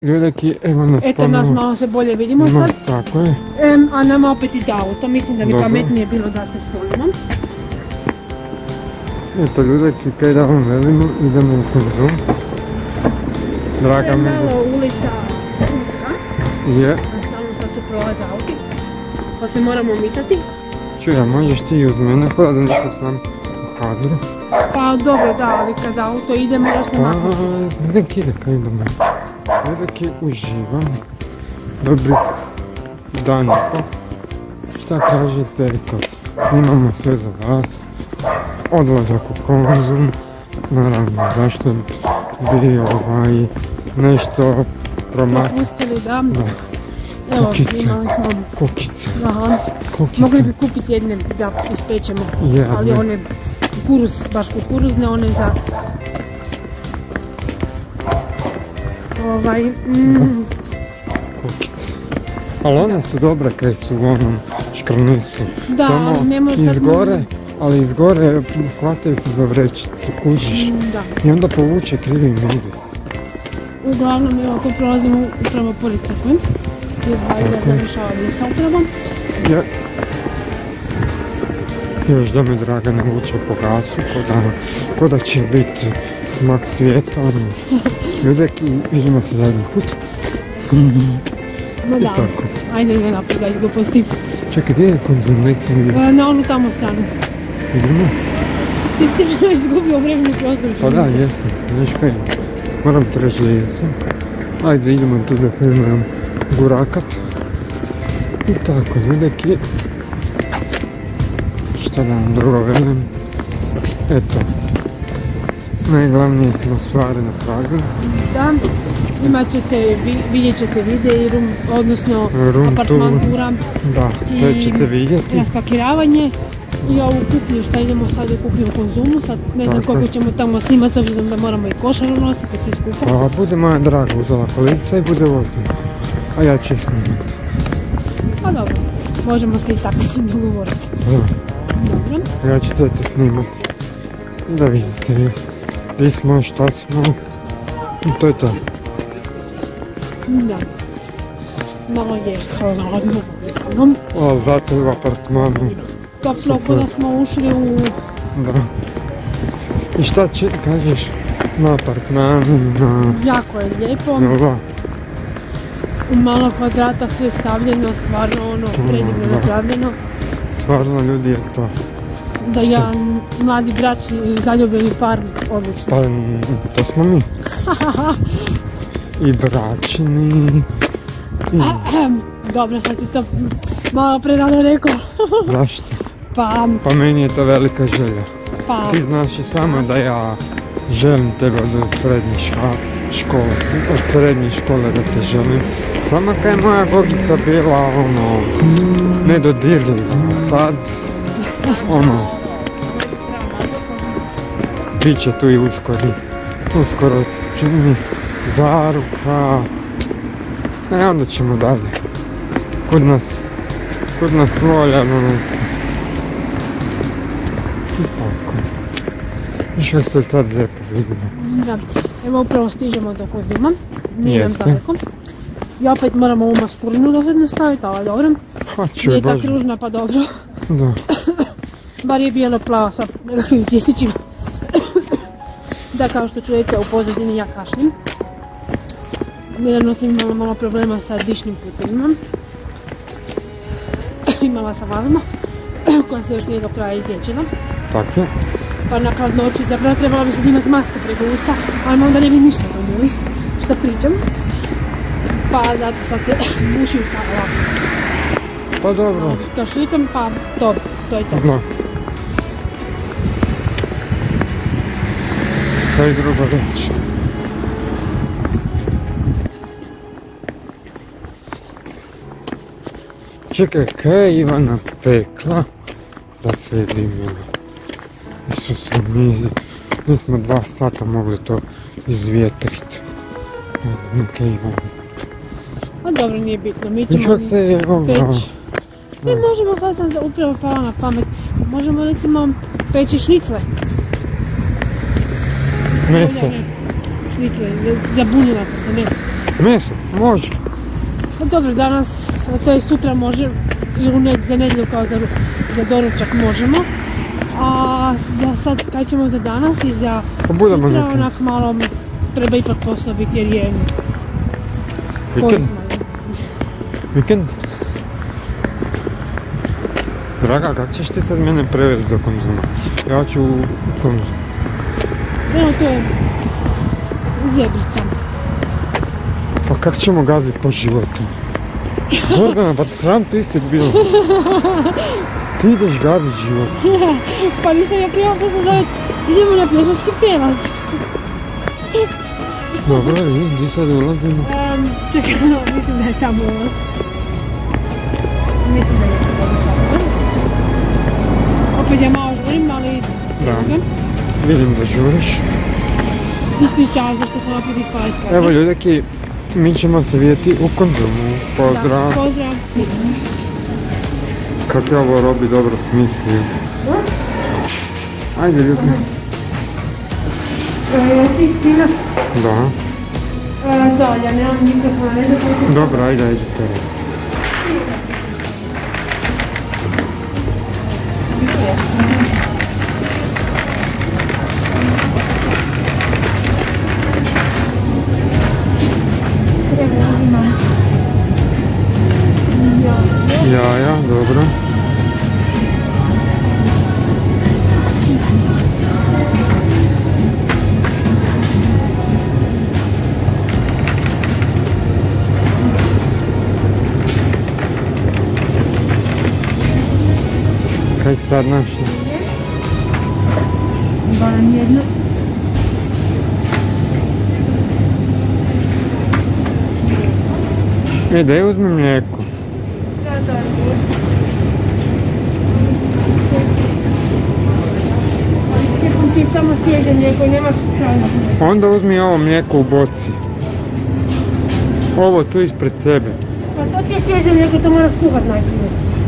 Ljudeki, evo nas Eto nas malo se bolje vidimo sad. Tako je. A nama opet ide auto, mislim da bi pametnije bilo da se stojimo. Eto ljudeki, kaj da vam velimo, idemo u Konzum. Draga mi... Malo ulica uska. Je. Stalno sad se prolaze auti, pa se moramo mitati. Čuja, možeš ti uz mene, pa da neko sam u kadru. Pa dobro da, ali kada auto ide moraš se maknuti. Nek ide kaj idemo. Ljudeki, uživam. Dobrih dan i po. Šta kažete, eto, imamo sve za vas. Odlazak u Konzum, naravno, zašto bi nešto propustili, da. Evo, imali smo kokice. Mogli bi kupiti jedne da ispečemo, ali one baš kukuruzne, one za... Kokice. Ali one su dobre kaj su u onom škrnicu. Da, ali ne može... Ali izgore hvataju se za vrećicu, kužiš. I onda povuče krivi miris. Uglavnom, evo, to prolazimo upravo pored crkve. Jer Vajda završava misa upravo. Još da me Draga ne vuče po gasu, ko da će biti mak svijeta. Ljudeki, vidimo se zadnji put. No da, ajde ne napredaj gluposti. Čekaj, gdje je Konzum? Nećem vidjeti. Na onu tamo stranu. Idemo? Ti si izgubio vremeni prostor. Pa da, jesam. Znaš kaj? Moram ti reći da jesam. Ajde, idemo tu da filmujem gurakat. I tako, ljudeki. Šta da vam drugo velim? Eto. Najglavnije smo stvari napravili. Da. Vidjet ćete videi, odnosno apartman Gura. Da, sve ćete vidjeti. Raspakiravanje i ovu kuplju, šta idemo sad u kuplju u Konzumu. Sad ne znam koliko ćemo tamo snimati, s obzirom da moramo i košaru nositi, svi skupa. Pa bude moja Draga uzela kolica i bude vozila. A ja ću snimati. Pa dobro, možemo se i tako dogovoriti. Dobro. Ja ću to snimati. Da vidite gdje smo, šta smo. I to je to. Da. Malo je hladno. Ali zato u apartmanu. Toplo, kada smo ušli u... Da. I šta kažeš na apartmanu? Jako je lijepo. U malo kvadrata sve stavljeno, stvarno ono predivno napravljeno. Stvarno ljudi je to. Da ja, mladi bračni zaljubljeni par, odlično. Pa to smo mi. I bračni. Dobro, sad ti to malo prerano rekao. Zašto? Pa meni je to velika želja. Ti znaš i samo da ja želim tebe od srednje škole da te želim. Samo kad je moja Gogica bila nedodirljiva, sad bit će tu i uskoro čini zaruka. Onda ćemo dalje. Kod nas volja donosi. I tako. Što se sad lijepo vidimo. Da, evo upravo stižemo do Konzuma. Nije nam daleko. I opet moramo ovu maskurinu dosadno staviti, ali dobro. Nije tak ružna, pa dobro. Da. Bar je bijelo plava sa nekakvim cvjetićima. Da, kao što čujete, u pozadini ja kašlim. Nedavno sam imala malo problema sa dišnim putevima. Imala sam astmu, koja se još nije do kraja izliječila. Tako je. Pa na hladnoći, zapravo trebala bi se imati maske preko usta, ali onda ne bi ništa razumjeli šta pričam. Pa zato sad se mušim sa ovako. Pa dobro. Kašljicom, pa to je to. No. Kaj drugo reći? Čekaj, kaj je Ivana pekla da se je dimila? Isuse, mi smo 2 sata mogli to izvjetriti. Ne znam kaj Ivana. A dobro, nije bitno, mi ćemo peći. Mi možemo, sad sam upravo pala na pamet, možemo recimo peći šnicle. Mese. šprice, zabunila sam se, ne. Meso, može. No dobro, danas, to je sutra može, ili za nedjelju kao za doručak možemo. A za sad, kaj ćemo za danas i za sutra, onak malo treba ipak poslobiti jer je korisno. Vikend? Draga, kako ćeš ti sad mene prevesti do Konzuma? Ja ću u Konzum. Evo to je zebrica. Pa kako ćemo gaziti po životu? Gordana, pa sram ti isti bilo. Ti ideš gaziti život. Pa nisam ja kriva što se zove, idemo na pješački prijelaz. Dobro, gdje sad ulazimo? Čekaj, mislim da je tamo ulaz. Mislim da je tamo. Opet ja malo žurim, ali... Da, vidim da žuriš. Ispričavam zašto sam opet ispala iz kadra. Evo ljudeki, mi ćemo se vidjeti u Konzumu. Pozdrav! Da, pozdrav! Kako je ovo Robi dobro smislio. Ajde ljudi. Ti sninaš? Da. Da, ja nemam mikrofona, ne da... Dobro, ajde to. Jaja, dobro. Kaj sad našli? Barem jedno. Daj uzmi mlijeko. Ti samo svježe mlijeko, nemaš hladno mlijeko. Onda uzmi ovo mlijeko u boci. Ovo tu ispred sebe. Pa to ti je svježe mlijeko, to moraš kuhat najprije.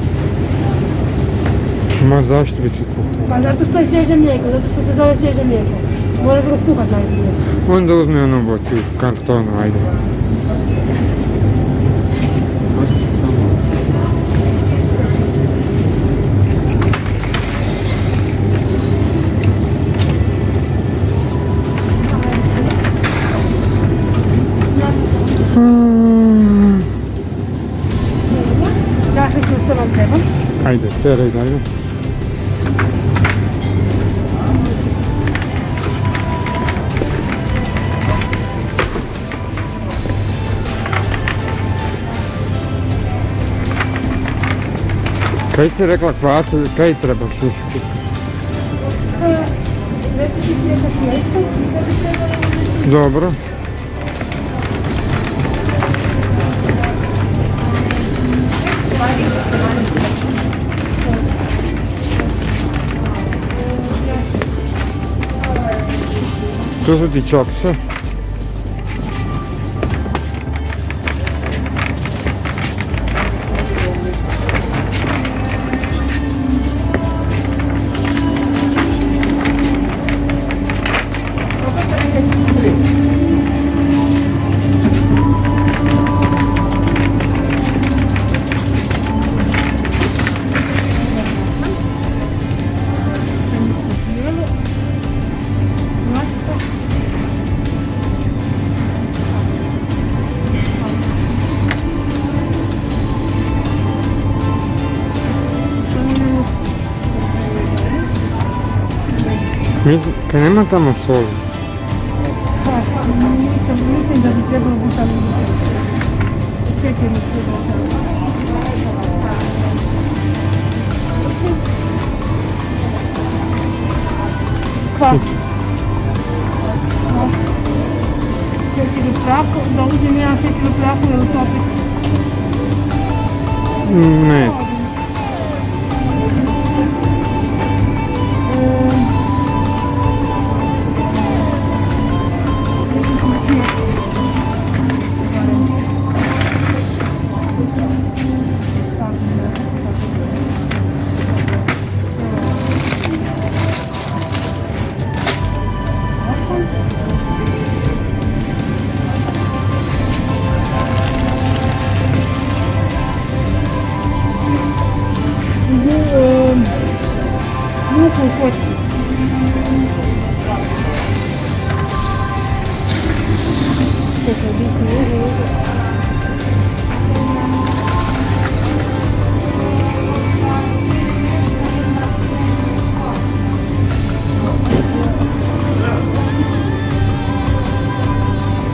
Ma zašto bi ti kuhao? Pa zato što je svježe mlijeko, zato što se zove svježe mlijeko. Moraš ga skuhat najprije. Onda uzmi onu boci u kartonu, ajde. Našli smo što vam treba. Ajde, teraj dalje. Kaj si rekla kvacu, kaj trebaš još kupiti? Dobro. To su ti čokse. Kaj nema tamo soli? Mislim da bi trebalo biti tamo šećer mi treba. Kvas. Šećer u prahu, da uzim jedan šećer u prahu ili utopiti? Ne.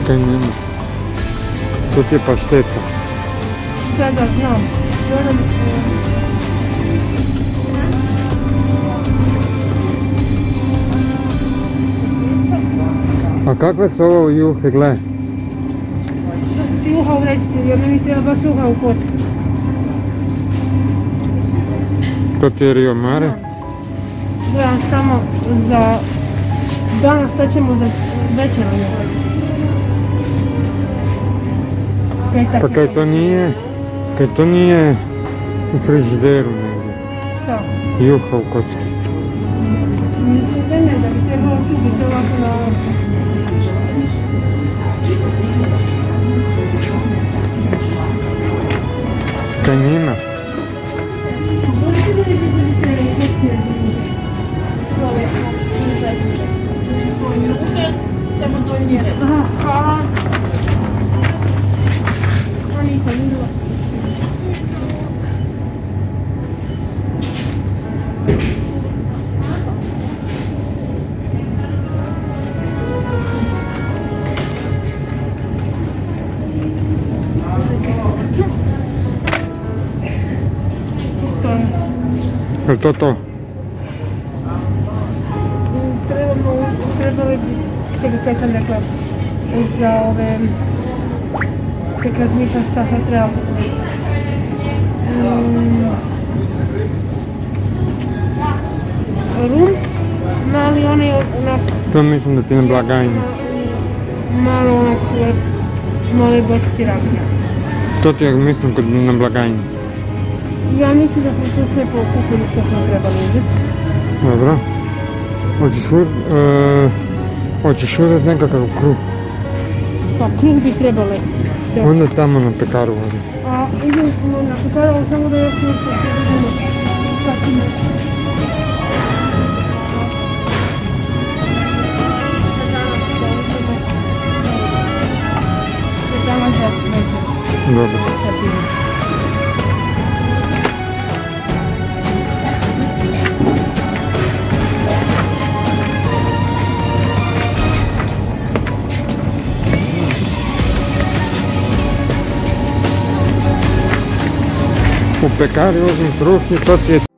Kaj nema. To ti je pašteta. Da, znam. A kakve su ovo juhe, gle? Juha u vrećici, jer meni treba baš juha u kocki. To ti je Rio Mare? Gledam samo za danas šta ćemo za večeranje. Pa kaj to nije u frižideru negdje. Šta? Juha u kocki. Ne, da bi trebalo tu biti ovako na... Kaj nima? Samo donji red. Aha. A nisam vidjela. Je to to? Trebali bi, čekaj kaj sam rekla, za ove, kako razmišljam šta sad treba. Rum, mali onaj onak... To mislim da ti na blagajni. Malo onak, mali bočici rakija. To ti ja mislim kod na blagajni. Ja mislim da smo tu sve pokupili što smo trebali uzeti. Dobro. Hoćeš uzeti nekakav kruh? Pa kruh bi trebali. Onda tamo na pekaru. A idemo na pekaru, samo da još nešto vidimo. Kako ima. Danas za večer. Dobro. U pekari uzmem kruh i to ti je